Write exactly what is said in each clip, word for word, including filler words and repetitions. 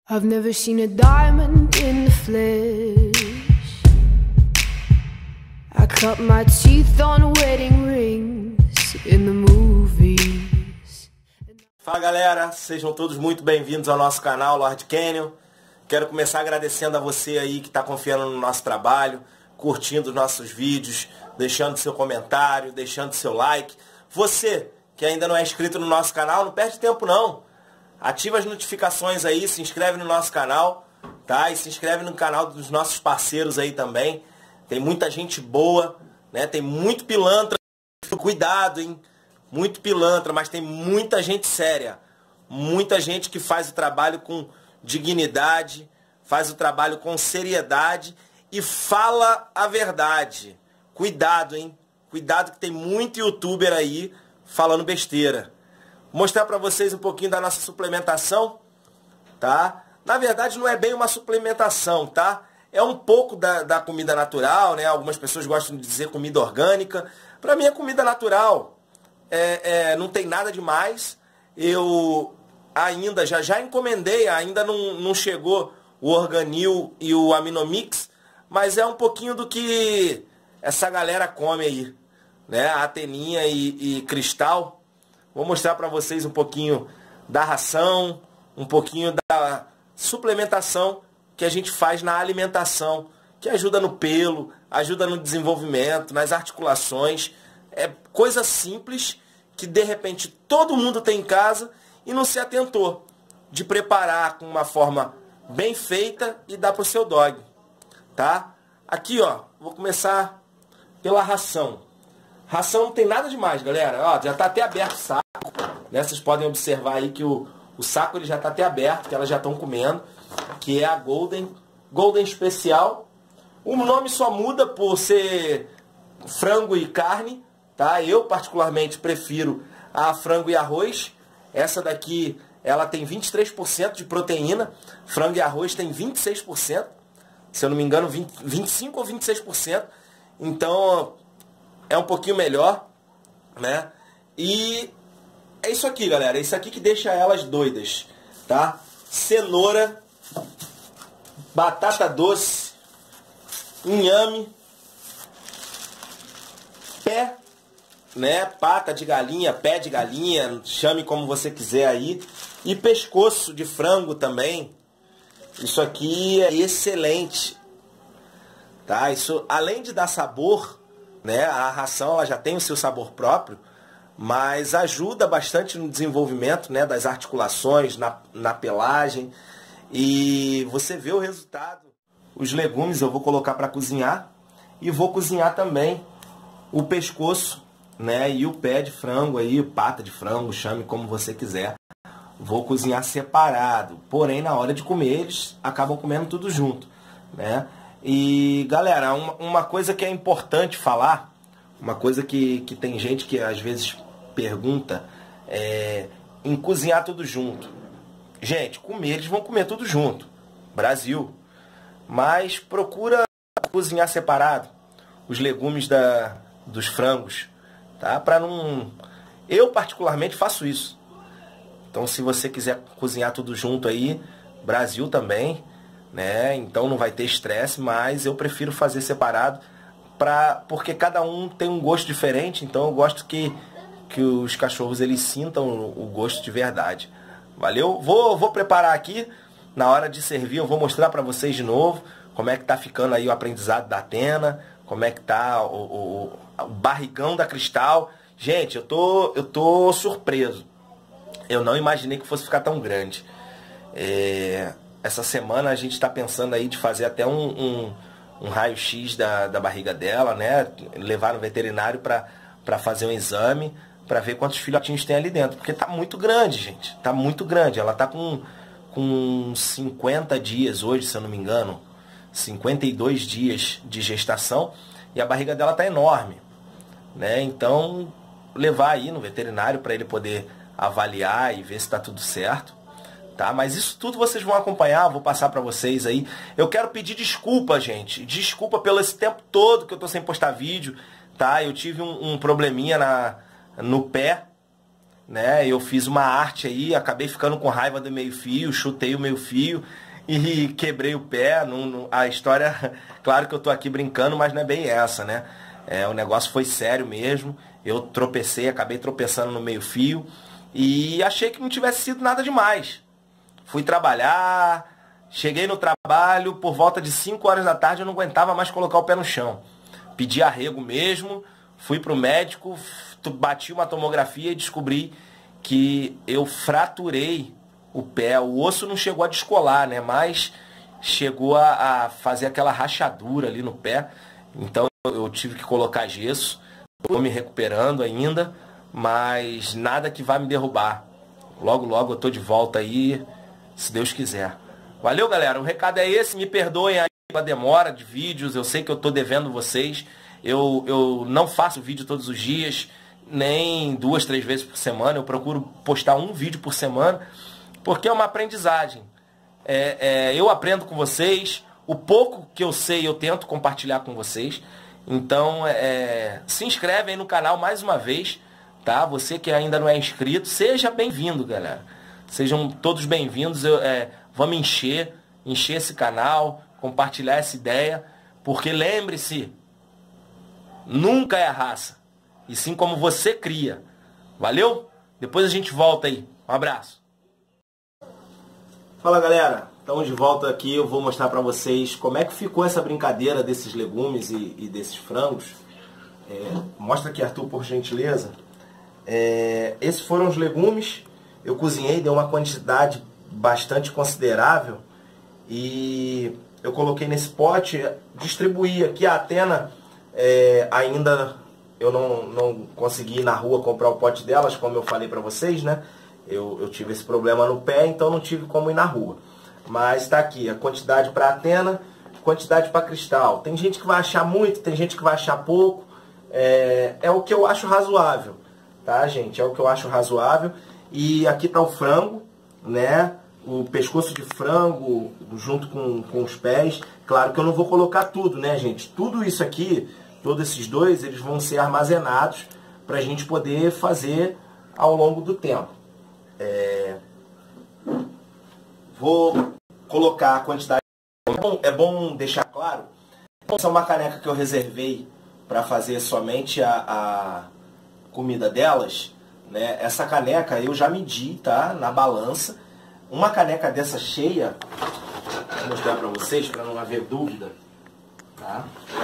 I've never seen a diamond in the flesh. I cut my teeth on wedding rings in the movies. Fala galera, sejam todos muito bem-vindos ao nosso canal Lord Canyon. Quero começar agradecendo a você aí que está confiando no nosso trabalho, curtindo os nossos vídeos, deixando seu comentário, deixando seu like. Você que ainda não é inscrito no nosso canal, não perde tempo não. Ativa as notificações aí, se inscreve no nosso canal, tá? E se inscreve no canal dos nossos parceiros aí também. Tem muita gente boa, né? Tem muito pilantra. Cuidado, hein? Muito pilantra, mas tem muita gente séria. Muita gente que faz o trabalho com dignidade, faz o trabalho com seriedade e fala a verdade. Cuidado, hein? Cuidado que tem muito youtuber aí falando besteira. Vou mostrar para vocês um pouquinho da nossa suplementação, tá? Na verdade não é bem uma suplementação, tá? É um pouco da, da comida natural, né? Algumas pessoas gostam de dizer comida orgânica. Para mim é comida natural. É, é, não tem nada demais. Eu ainda, já já encomendei, ainda não, não chegou o Organil e o Aminomix, mas é um pouquinho do que essa galera come aí, né? A Ateninha e, e Cristal. Vou mostrar para vocês um pouquinho da ração, um pouquinho da suplementação que a gente faz na alimentação, que ajuda no pelo, ajuda no desenvolvimento, nas articulações. É coisa simples que de repente todo mundo tem em casa e não se atentou de preparar com uma forma bem feita e dar para o seu dog, tá? Aqui, ó, vou começar pela ração. Ração não tem nada demais, galera. Ó, já está até aberto o saco. Né? Vocês podem observar aí que o, o saco ele já está até aberto, que elas já estão comendo. Que é a Golden. Golden Especial. O nome só muda por ser frango e carne. Tá? Eu, particularmente, prefiro a frango e arroz. Essa daqui, ela tem vinte e três por cento de proteína. Frango e arroz tem vinte e seis por cento. Se eu não me engano, vinte, vinte e cinco por cento ou vinte e seis por cento. Então, é um pouquinho melhor, né? E é isso aqui, galera. É isso aqui que deixa elas doidas, tá? Cenoura, batata doce, inhame, pé, né? Pata de galinha, pé de galinha, chame como você quiser aí. E pescoço de frango também. Isso aqui é excelente, tá? Isso, além de dar sabor, né? A ração ela já tem o seu sabor próprio, mas ajuda bastante no desenvolvimento, né, das articulações, na, na pelagem. E você vê o resultado. Os legumes eu vou colocar para cozinhar e vou cozinhar também o pescoço, né, e o pé de frango, aí, pata de frango, chame como você quiser. Vou cozinhar separado, porém na hora de comer eles acabam comendo tudo junto, né? E galera, uma, uma coisa que é importante falar, uma coisa que, que tem gente que às vezes pergunta, é em cozinhar tudo junto. Gente, comer, eles vão comer tudo junto, Brasil. Mas procura cozinhar separado os legumes da, dos frangos, tá? Para não... Eu particularmente faço isso. Então se você quiser cozinhar tudo junto aí, Brasil também, né? Então não vai ter estresse, mas eu prefiro fazer separado pra, porque cada um tem um gosto diferente, então eu gosto que, que os cachorros eles sintam o, o gosto de verdade. Valeu? Vou, vou preparar aqui, na hora de servir eu vou mostrar para vocês de novo como é que tá ficando aí o aprendizado da Atena, como é que tá o, o, o barrigão da Cristal. Gente, eu tô, eu tô surpreso. Eu não imaginei que fosse ficar tão grande. É... Essa semana a gente está pensando aí de fazer até um, um, um raio-x da, da barriga dela, né? Levar no veterinário para fazer um exame, para ver quantos filhotinhos tem ali dentro. Porque tá muito grande, gente. Tá muito grande. Ela tá com, com cinquenta dias hoje, se eu não me engano. cinquenta e dois dias de gestação. E a barriga dela tá enorme, né? Então, levar aí no veterinário para ele poder avaliar e ver se tá tudo certo. Tá? Mas isso tudo vocês vão acompanhar, vou passar para vocês aí. Eu quero pedir desculpa, gente. Desculpa pelo esse tempo todo que eu tô sem postar vídeo, tá? Eu tive um, um probleminha na, no pé né? Eu fiz uma arte aí, acabei ficando com raiva do meio-fio, chutei o meio-fio e quebrei o pé. Não, não, a história, claro que eu tô aqui brincando, mas não é bem essa, né? É, o negócio foi sério mesmo. Eu tropecei, acabei tropeçando no meio-fio e achei que não tivesse sido nada demais. Fui trabalhar, cheguei no trabalho, por volta de cinco horas da tarde eu não aguentava mais colocar o pé no chão. Pedi arrego mesmo, fui pro médico, bati uma tomografia e descobri que eu fraturei o pé. O osso não chegou a descolar, né? Mas chegou a, a fazer aquela rachadura ali no pé. Então eu tive que colocar gesso. Estou me recuperando ainda, mas nada que vá me derrubar. Logo, logo eu tô de volta aí, se Deus quiser. Valeu, galera. O recado é esse. Me perdoem aí pela demora de vídeos. Eu sei que eu tô devendo vocês. Eu, eu não faço vídeo todos os dias, nem duas, três vezes por semana. Eu procuro postar um vídeo por semana, porque é uma aprendizagem. É, é, eu aprendo com vocês. O pouco que eu sei eu tento compartilhar com vocês. Então, é, se inscreve aí no canal mais uma vez, tá? Você que ainda não é inscrito, seja bem-vindo, galera. Sejam todos bem-vindos. É, vamos encher, encher esse canal, compartilhar essa ideia, porque lembre-se, nunca é a raça, e sim como você cria. Valeu? Depois a gente volta aí. Um abraço. Fala, galera. Estamos de volta aqui. Eu vou mostrar para vocês como é que ficou essa brincadeira desses legumes e, e desses frangos. É, mostra aqui, Arthur, por gentileza. É, esses foram os legumes. Eu cozinhei, deu uma quantidade bastante considerável. E eu coloquei nesse pote, distribuí aqui. A Atena é, ainda eu não, não consegui ir na rua comprar o pote delas, como eu falei para vocês, né? Eu, eu tive esse problema no pé, então não tive como ir na rua. Mas está aqui a quantidade para Atena, quantidade para Cristal. Tem gente que vai achar muito, tem gente que vai achar pouco. É, é o que eu acho razoável, tá, gente? É o que eu acho razoável. E aqui está o frango, né? O pescoço de frango junto com, com os pés. Claro que eu não vou colocar tudo, né, gente? Tudo isso aqui, todos esses dois, eles vão ser armazenados para a gente poder fazer ao longo do tempo. É... Vou colocar a quantidade. É bom, é bom deixar claro. Essa é uma caneca que eu reservei para fazer somente a, a comida delas, né? Essa caneca eu já medi, tá? Na balança. Uma caneca dessa cheia, vou mostrar para vocês para não haver dúvida, tá?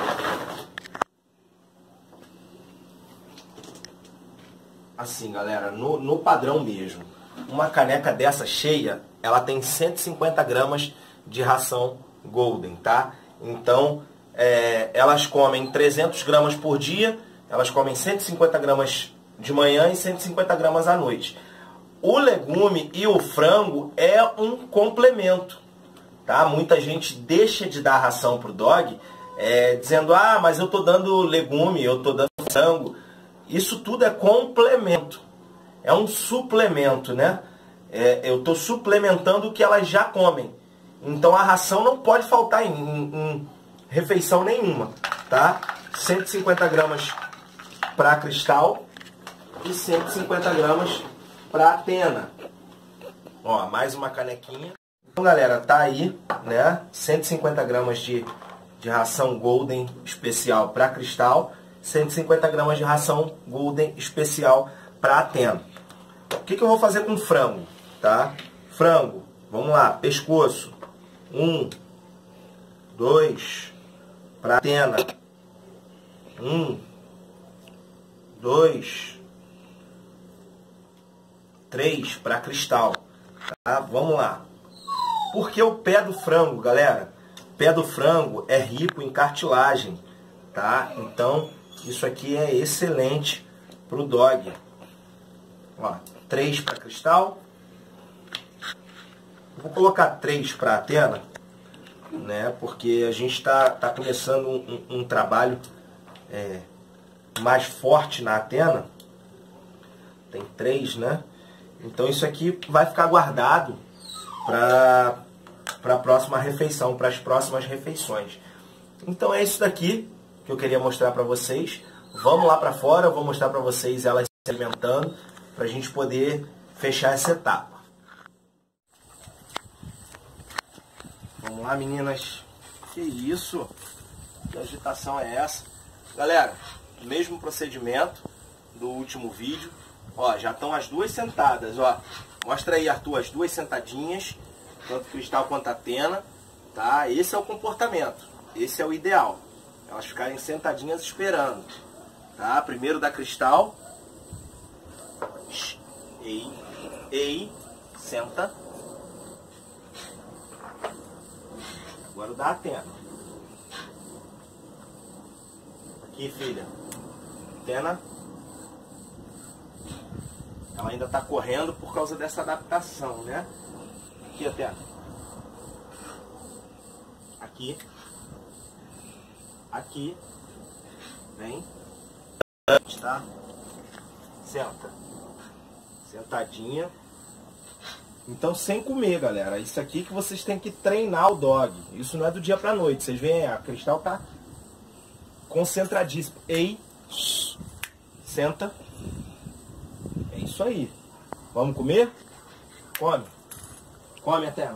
Assim, galera, no, no padrão mesmo. Uma caneca dessa cheia, ela tem cento e cinquenta gramas de ração Golden, tá? Então, é, elas comem trezentos gramas por dia, elas comem cento e cinquenta gramas de manhã e cento e cinquenta gramas à noite. O legume e o frango é um complemento, tá? Muita gente deixa de dar ração pro dog, é, dizendo, ah, mas eu tô dando legume, eu tô dando frango. Isso tudo é complemento. É um suplemento, né? É, eu estou suplementando o que elas já comem. Então a ração não pode faltar em, em, em refeição nenhuma, tá? cento e cinquenta gramas para Cristal e cento e cinquenta gramas para Atena. Ó, mais uma canequinha. Então, galera, tá aí, né? cento e cinquenta gramas de, de ração Golden especial para Cristal, cento e cinquenta gramas de ração Golden especial para Atena. O que, que eu vou fazer com frango, tá? Frango, vamos lá, pescoço. Um, dois, para Atena. Um, dois, três, para Cristal. Tá? Vamos lá. Por que o pé do frango, galera? O pé do frango é rico em cartilagem, tá? Então, isso aqui é excelente pro dog. Ó, três para Cristal. Vou colocar três para Atena, né? Porque a gente está tá começando um, um, um trabalho é, mais forte na Atena. Tem três, né? Então isso aqui vai ficar guardado para para a próxima refeição, para as próximas refeições. Então é isso daqui que eu queria mostrar para vocês. Vamos lá para fora, eu vou mostrar para vocês elas se alimentando. para a gente poder fechar essa etapa. Vamos lá, meninas. Que isso? Que agitação é essa? Galera, mesmo procedimento do último vídeo. Ó, já estão as duas sentadas, ó. Mostra aí, Arthur, as duas sentadinhas, tanto Cristal quanto Athena, tá? Esse é o comportamento, esse é o ideal. Elas ficarem sentadinhas esperando, tá? Primeiro da Cristal. Ei, ei, senta. Agora o da Athena. Aqui, filha. Athena. Ela ainda está correndo por causa dessa adaptação, né? Aqui, Athena. Aqui. Aqui. Vem. Tá? Senta. Sentadinha. Então, sem comer, galera. Isso aqui que vocês têm que treinar o dog. Isso não é do dia pra noite. Vocês veem, a Cristal tá concentradíssima. Ei. Senta. É isso aí. Vamos comer? Come. Come, Athena.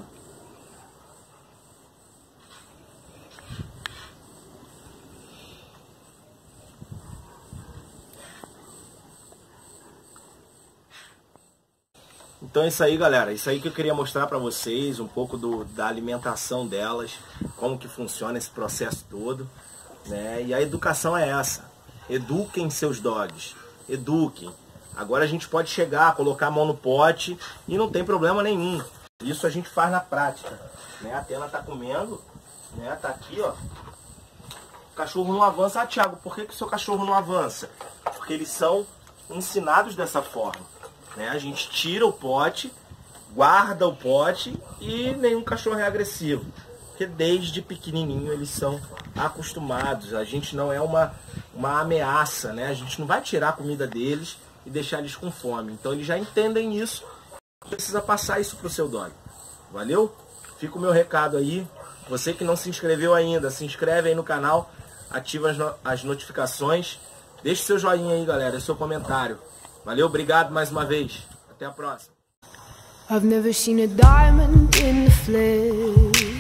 Então é isso aí, galera. Isso aí que eu queria mostrar pra vocês, um pouco do, da alimentação delas, como que funciona esse processo todo, né? E a educação é essa. Eduquem seus dogs. Eduquem. Agora a gente pode chegar, colocar a mão no pote e não tem problema nenhum. Isso a gente faz na prática, né? A Athena tá comendo, né? Tá aqui, ó. O cachorro não avança. Ah, Thiago, por que que o seu cachorro não avança? Porque eles são ensinados dessa forma, né? A gente tira o pote, guarda o pote e nenhum cachorro é agressivo. Porque desde pequenininho eles são acostumados. A gente não é uma, uma ameaça, né? A gente não vai tirar a comida deles e deixar eles com fome. Então eles já entendem isso. Precisa passar isso pro seu dog. Valeu? Fica o meu recado aí. Você que não se inscreveu ainda, se inscreve aí no canal, ativa as, no as notificações. Deixe seu joinha aí, galera, seu comentário. Valeu, obrigado mais uma vez. Até a próxima. I've never seen a diamond in the flesh.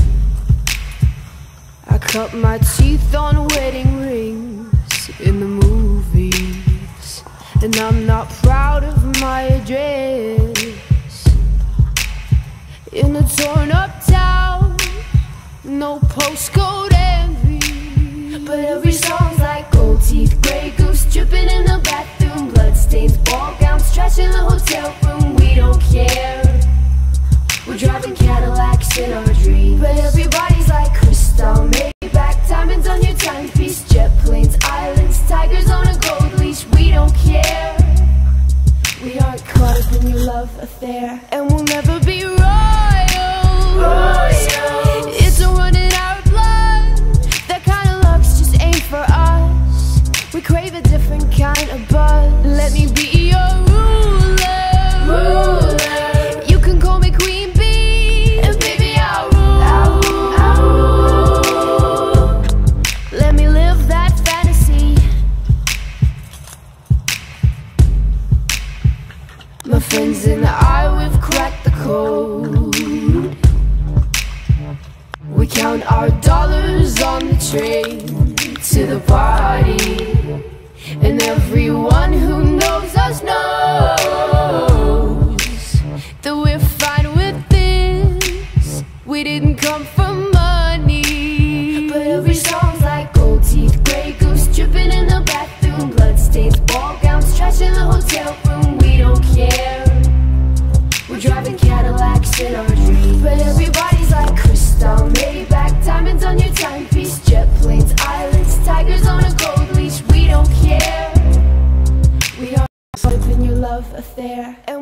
I cut my teeth on wedding rings in the movies, and I'm not proud of my address. In a torn up town, no postcode envy, but every song's like gold teeth, grey goose dripping in the bathroom, bloodstains, ball gowns, trash in the hotel room. We don't care. We're driving Cadillacs in our dreams, but everybody's like Cristal, Maybach, diamonds on your timepiece, jet planes, islands, tigers on a gold leash. We don't care. We aren't caught up in your love affair, and we'll never be royals. Royals. It's a run in our blood. That kind of luck's just ain't for us. We crave a different kind of buzz. Let me be your ruler. Ruler. You can call me Queen Bee, and baby I'll rule. I'll rule. I'll rule. Let me live that fantasy. My friends and I, we've cracked the code. We count our dollars on the train to the party, and everyone who knows us knows that we're fine with this. We didn't come for money, but every song's like gold teeth, grey goose dripping in the bathroom, bloodstains, ball gowns, trash in the hotel room. We don't care. We're driving Cadillacs in our dreams, but everybody's like Cristal, Maybach, diamonds on your timepiece, jet planes, islands, tigers on a gold leash. We don't care. We are caught up in your love affair, and